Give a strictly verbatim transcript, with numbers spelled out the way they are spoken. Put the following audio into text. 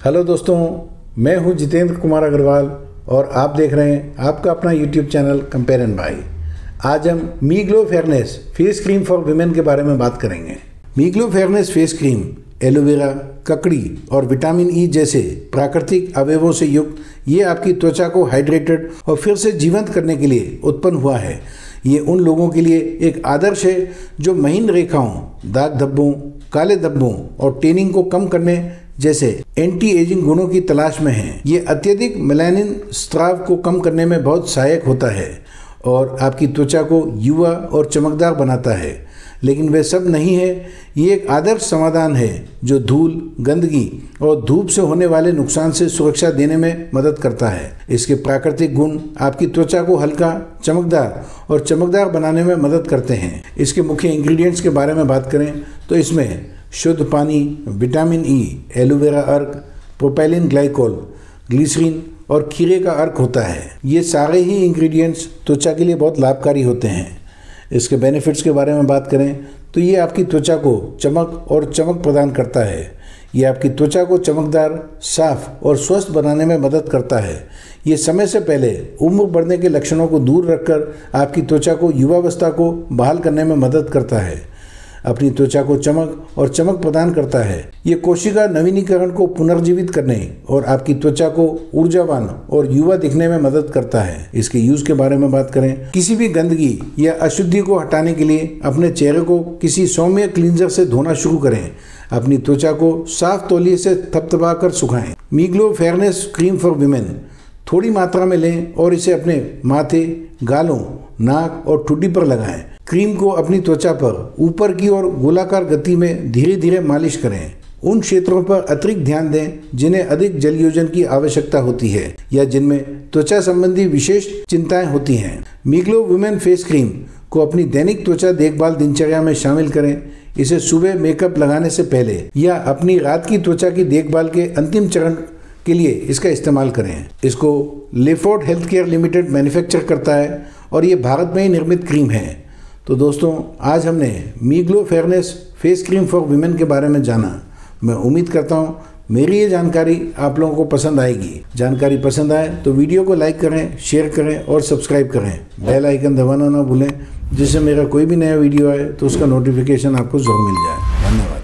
Hello दोस्तों, मैं हूं जितेंद्र कुमार अग्रवाल और आप देख रहे हैं आपका अपना YouTube channel compare and buy. आज हम me glow fairness face cream for women के बारे में बात करेंगे। Me glow fairness face cream aloe vera, ककड़ी और विटामिन ई जैसे प्राकृतिक अवयवों से युक्त ये आपकी त्वचा को हाइड्रेटेड और फिर से जीवंत करने के लिए उत्पन्न हुआ है। ये उन लोगों के लिए एक आदर्श है जो महीन रेखाओं, दाग धब्बों, काले धब्बों और टेनिंग को कम करने जैसे एंटी एजिंग गुणों की तलाश में हैं। ये अत्यधिक मेलानिन स्राव को कम करने में बहुत सहायक होता है और आपकी त्वचा को युवा और चमकदार बनाता है। लेकिन वे सब नहीं है, ये एक आदर्श समाधान है जो धूल, गंदगी और धूप से होने वाले नुकसान से सुरक्षा देने में मदद करता है। इसके प्राकृतिक गुण आपकी त्वचा को हल्का, चमकदार और चमकदार बनाने में मदद करते हैं। इसके मुख्य इंग्रेडिएंट्स के बारे में बात करें तो इसमें शुद्ध पानी, विटामिन ई, एलोवेरा अर्क, प्रोपेलिन ग्लाइकोल, ग्लिसरीन और खीरे का अर्क होता है। ये सारे ही इंग्रेडिएंट्स त्वचा के लिए बहुत लाभकारी होते हैं। इसके बेनिफिट्स के बारे में बात करें तो ये आपकी त्वचा को चमक और चमक प्रदान करता है। ये आपकी त्वचा को चमकदार, साफ और स्वस्थ बनाने में मदद करता है। ये समय से पहले उम्र बढ़ने के लक्षणों को दूर रखकर आपकी त्वचा को युवावस्था को बहाल करने में मदद करता है। अपनी त्वचा को चमक और चमक प्रदान करता है। ये कोशिका नवीनीकरण को पुनर्जीवित करने और आपकी त्वचा को ऊर्जावान और युवा दिखने में मदद करता है। इसके यूज के बारे में बात करें, किसी भी गंदगी या अशुद्धि को हटाने के लिए अपने चेहरे को किसी सौम्य क्लींजर से धोना शुरू करें। अपनी त्वचा को साफ तौलिए से थपथपा कर सुखाएं। Me glow fairness cream for women थोड़ी मात्रा में लें और इसे अपने माथे, गालों, नाक और ठुड्डी पर लगाएं। क्रीम को अपनी त्वचा पर ऊपर की ओर गोलाकार गति में धीरे धीरे मालिश करें। उन क्षेत्रों पर अतिरिक्त ध्यान दें जिन्हें अधिक जल योजन की आवश्यकता होती है या जिनमें त्वचा संबंधी विशेष चिंताएं होती हैं। Me glow women face cream को अपनी दैनिक त्वचा देखभाल दिनचर्या में शामिल करें। इसे सुबह मेकअप लगाने से पहले या अपनी रात की त्वचा की देखभाल के अंतिम चरण के लिए इसका इस्तेमाल करें। इसको Leford health care limited manufacture करता है और ये भारत में ही निर्मित क्रीम है। तो दोस्तों, आज हमने me glow fairness face cream for women के बारे में जाना। मैं उम्मीद करता हूँ मेरी ये जानकारी आप लोगों को पसंद आएगी। जानकारी पसंद आए तो वीडियो को लाइक करें, शेयर करें और सब्सक्राइब करें। बेल आइकन दबाना ना भूलें जिससे मेरा कोई भी नया वीडियो आए तो उसका नोटिफिकेशन आपको जरूर मिल जाए। धन्यवाद।